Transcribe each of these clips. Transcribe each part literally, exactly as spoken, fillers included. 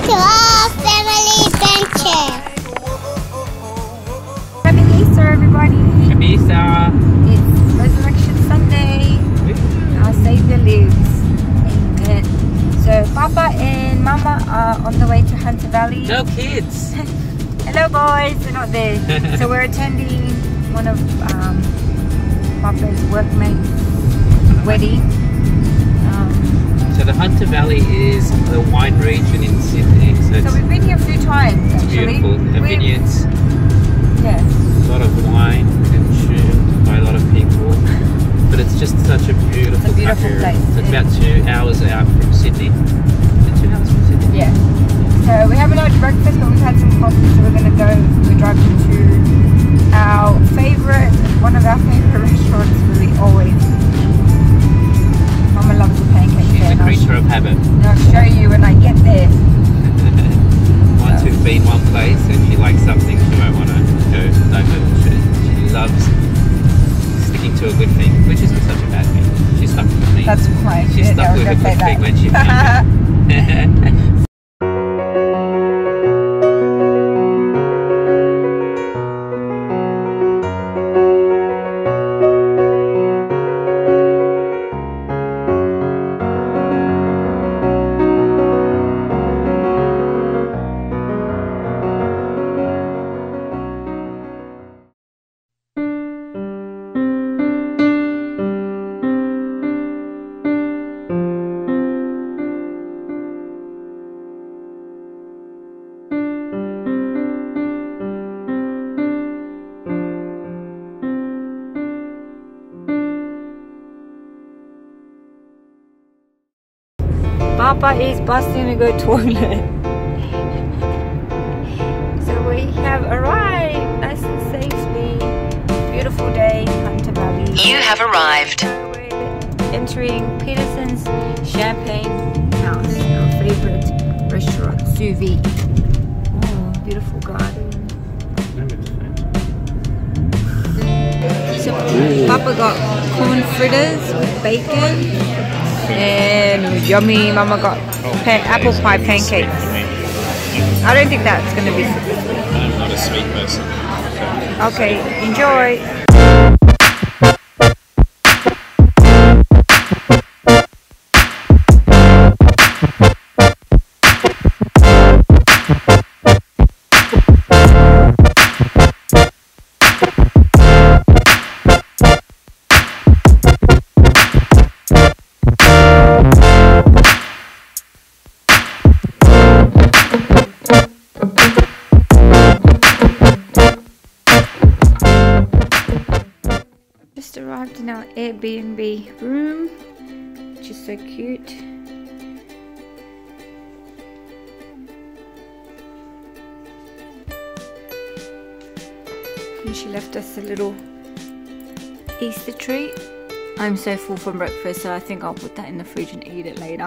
to our family adventure. Happy Easter, everybody! Happy Easter! It's Resurrection Sunday. Our Savior lives. Amen. So Papa and Mama are on the way to Hunter Valley. No kids! Hello boys, they're not there. So we're attending one of um, Papa's workmates' wedding. Um, So the Hunter Valley is the wine region in Sydney. So, so we've been here a few times it's actually. beautiful. The We've- vineyards, Yeah. a lot of wine consumed by a lot of people. But it's just such a beautiful, It's a beautiful country. place. It's about two hours out from Sydney. Is it two hours from Sydney? Yeah. So we haven't had breakfast, but we've had some coffee. So we're gonna go. We're driving to our favorite, one of our favorite restaurants. Where we always. Mama loves the pancakes. She's there, a and I'll creature of habit. And I'll show you when I get there. Once we've been one place and she likes something, she won't want to go over. She, she loves sticking to a good thing, which isn't such a bad thing. She stuck with me. That's quite. She yeah, stuck no, with a don't say good thing that. when she found it. Papa is busting to go toilet. So we have arrived nice and safely. Beautiful day, Hunter Valley. You have arrived. We're entering Peterson's Champagne House, our favorite restaurant, sous vide. Oh, beautiful garden. So Papa got corn fritters with bacon. And yummy, Mama got pan apple pie pancakes. I don't think that's going to be super sweet. I'm not a sweet person. Okay, enjoy. Just arrived in our Airbnb room, which is so cute. And she left us a little Easter treat. I'm so full from breakfast, so I think I'll put that in the fridge and eat it later.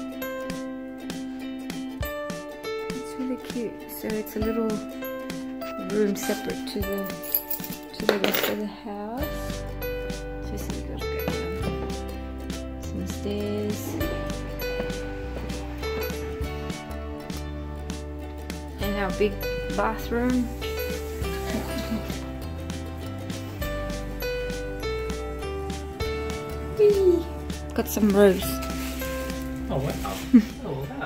It's really cute. So it's a little room separate to the to the rest of the house. Just so we gotta go down some stairs. And our big bathroom. Whee! Got some robes. Oh wow. Oh wow.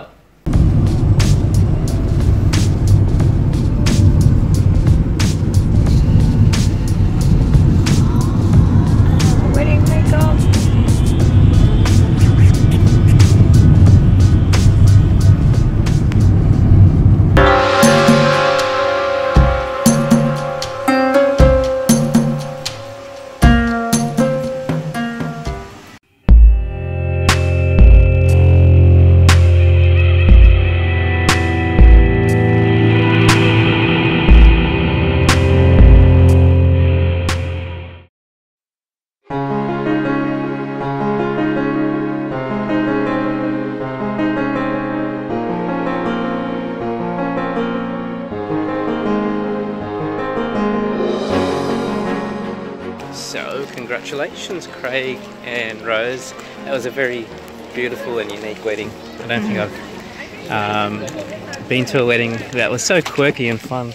Wedding makeup. Congratulations, Craig and Rose. That was a very beautiful and unique wedding. I don't think I've um, been to a wedding that was so quirky and fun.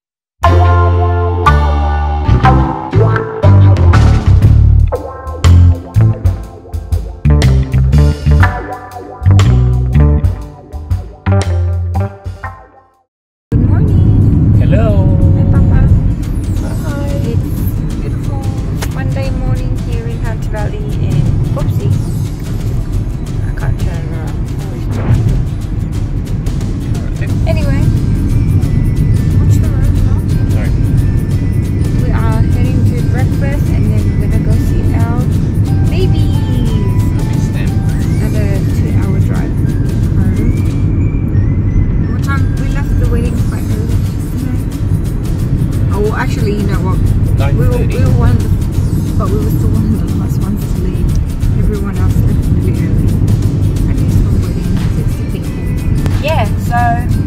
Actually, you know what? We were, we were one of the, but we were still one of the last ones to leave. Everyone else left really early. At least for wedding, sixty people. Yeah, so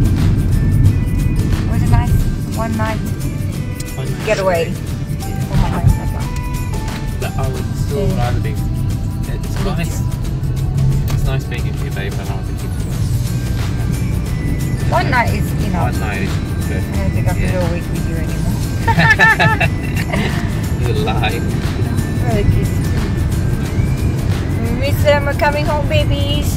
it was a nice one night One night getaway Yeah. for my mom and papa. But I would still Yeah. rather be. It's nice. It's nice being with you, babe, but I want the kids to go. One night is, you know. One night is perfect. I don't think I can Yeah. do a week with you anymore. You lie. Really kids. We miss them. We're coming home, babies.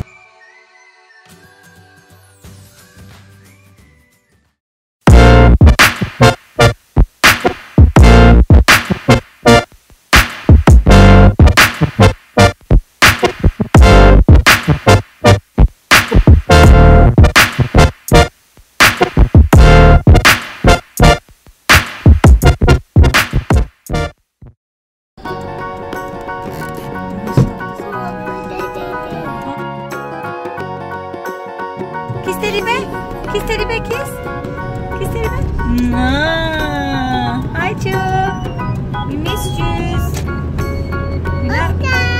Kiss teddy bear. Kiss teddy bear. Kiss. Kiss teddy bear. No. Hi, Chu. We missed you. We love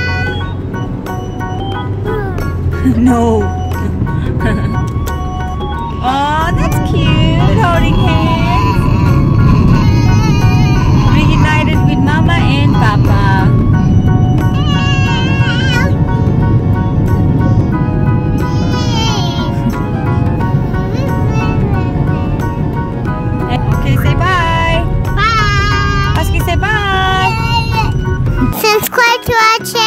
No. Oh, that's cute. Holding hands. Reunited with Mama and Papa. Okay, say bye. Bye. Husky, say bye. Subscribe to our channel.